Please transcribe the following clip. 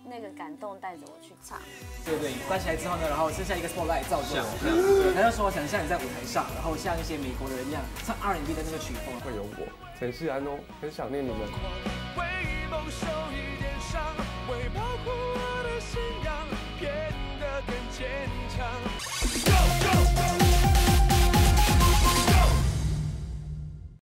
那个感动带着我去唱。 对对，关起来之后呢，然后剩下一个 spotlight 照着我。他就说想象你在舞台上，然后像一些美国的人一样唱 R&B 的那个曲风。 会有我陈世安哦，很想念你们。